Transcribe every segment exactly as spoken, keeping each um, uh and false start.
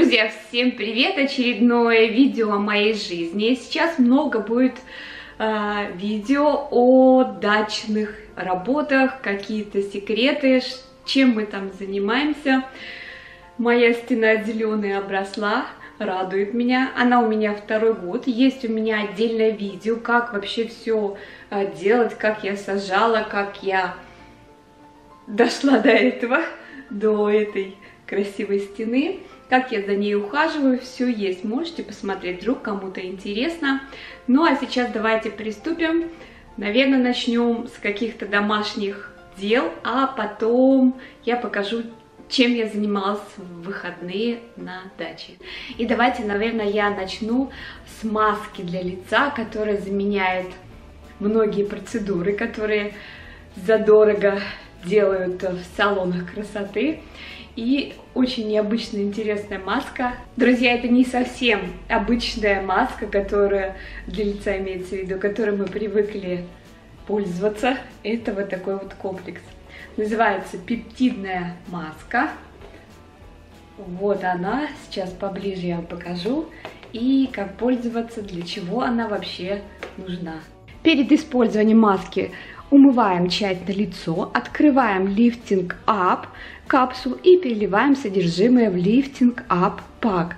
Друзья, всем привет! Очередное видео о моей жизни. Сейчас много будет э, видео о дачных работах, какие-то секреты, чем мы там занимаемся. Моя стена зеленая обросла, радует меня. Она у меня второй год. Есть у меня отдельное видео, как вообще все э, делать, как я сажала, как я дошла до этого, до этой красивой стены. Как я за ней ухаживаю, все есть. Можете посмотреть, вдруг кому-то интересно. Ну а сейчас давайте приступим. Наверное, начнем с каких-то домашних дел, а потом я покажу, чем я занималась в выходные на даче. И давайте, наверное, я начну с маски для лица, которая заменяет многие процедуры, которые задорого делают в салонах красоты. И очень необычная, интересная маска. Друзья, это не совсем обычная маска, которая для лица имеется в виду, которой мы привыкли пользоваться. Это вот такой вот комплекс. Называется пептидная маска. Вот она. Сейчас поближе я вам покажу. И как пользоваться, для чего она вообще нужна. Перед использованием маски умываем тщательно лицо, открываем Lifting Up капсулу и переливаем содержимое в Lifting Up пак.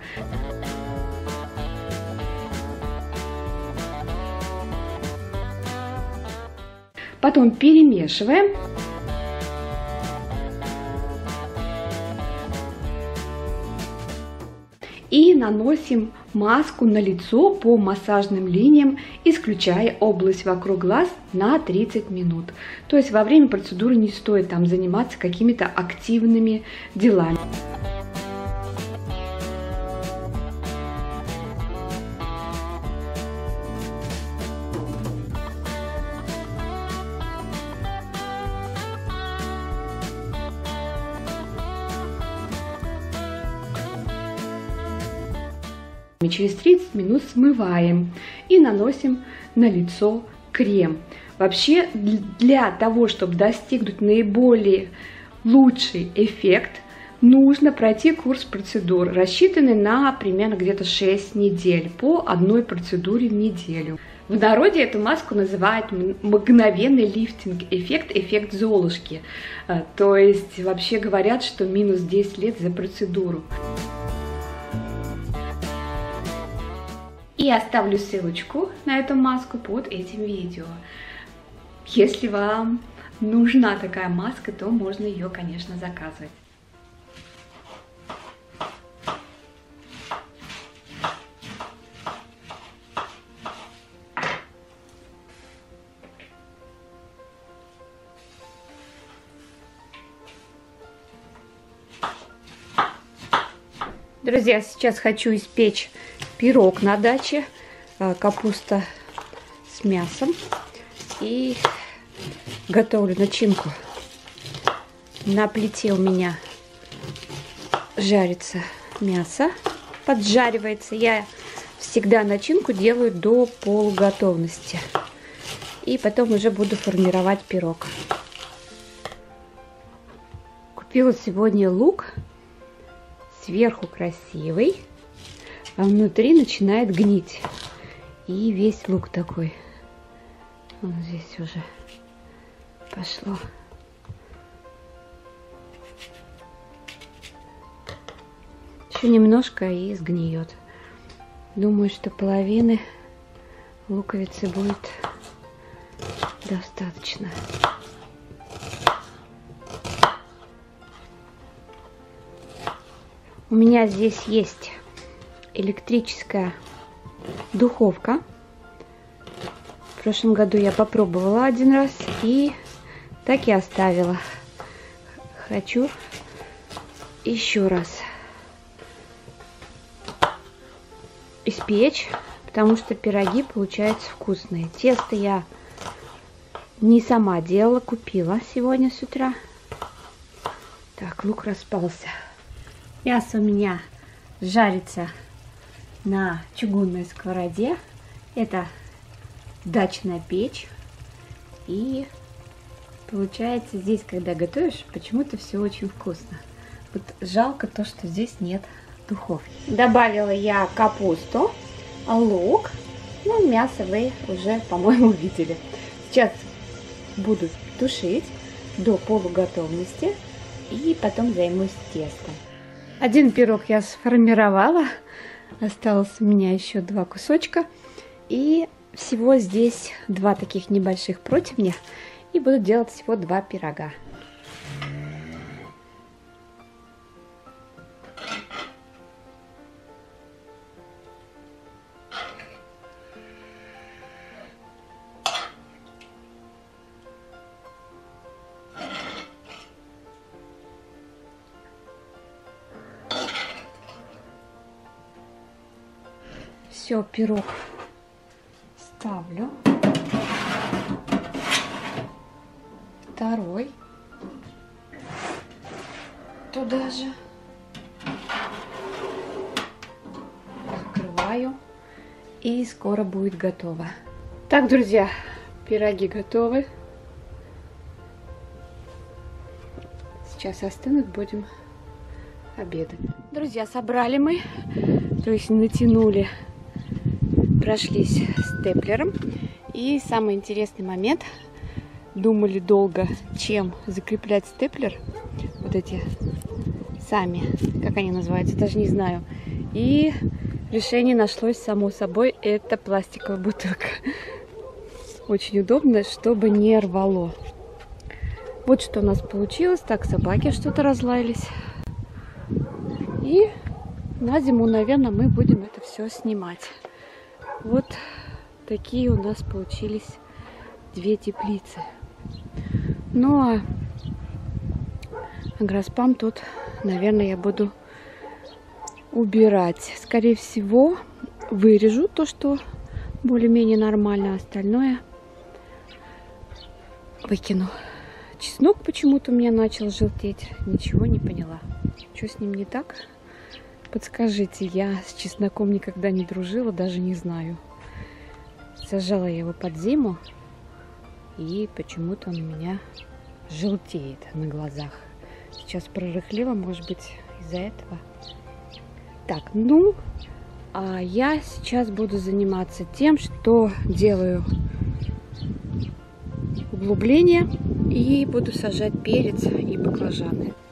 Потом перемешиваем. И наносим маску на лицо по массажным линиям, исключая область вокруг глаз на тридцать минут. То есть во время процедуры не стоит там заниматься какими-то активными делами. Через тридцать минут смываем и наносим на лицо крем. Вообще для того, чтобы достигнуть наиболее лучший эффект, нужно пройти курс процедур, рассчитанный на примерно где-то шесть недель, по одной процедуре в неделю. В народе эту маску называют мгновенный лифтинг эффект, эффект Золушки. То есть вообще говорят, что минус десять лет за процедуру. И оставлю ссылочку на эту маску под этим видео. Если вам нужна такая маска, то можно ее, конечно, заказывать. Друзья, сейчас хочу испечь пирог на даче, капуста с мясом, и готовлю начинку. На плите у меня жарится мясо, поджаривается. Я всегда начинку делаю до полуготовности, и потом уже буду формировать пирог. Купила сегодня лук, сверху красивый, а внутри начинает гнить. И весь лук такой. Вот здесь уже пошло. Еще немножко и сгниет. Думаю, что половины луковицы будет достаточно. У меня здесь есть электрическая духовка. В прошлом году я попробовала один раз и так и оставила. Хочу еще раз испечь, потому что пироги получаются вкусные. Тесто я не сама делала, купила сегодня с утра. Так, лук распался. Мясо у меня жарится на чугунной сковороде. Это дачная печь. И получается здесь, когда готовишь, почему-то все очень вкусно. Вот жалко то, что здесь нет духовке. Добавила я капусту, лук, ну, мясо вы уже, по-моему, видели. Сейчас буду тушить до полуготовности и потом займусь тестом. Один пирог я сформировала, осталось у меня еще два кусочка. И всего здесь два таких небольших противня, и буду делать всего два пирога. Все, пирог ставлю. Второй туда же. Закрываю. И скоро будет готово. Так, друзья, пироги готовы. Сейчас остынут, будем обедать. Друзья, собрали мы, то есть натянули, прошлись степлером. И самый интересный момент. Думали долго, чем закреплять степлер. Вот эти сами, как они называются, даже не знаю. И решение нашлось само собой. Это пластиковая бутылка. Очень удобно, чтобы не рвало. Вот что у нас получилось. Так, собаки что-то разлаялись. И на зиму, наверное, мы будем это все снимать. Вот такие у нас получились две теплицы. Ну а агроспам тут, наверное, я буду убирать. Скорее всего, вырежу то, что более-менее нормально, а остальное выкину. Чеснок почему-то у меня начал желтеть. Ничего не поняла. Что с ним не так? Подскажите, я с чесноком никогда не дружила, даже не знаю. Сажала я его под зиму, и почему-то он у меня желтеет на глазах. Сейчас прорыхлила, может быть, из-за этого. Так, ну, а я сейчас буду заниматься тем, что делаю углубление и буду сажать перец и баклажаны.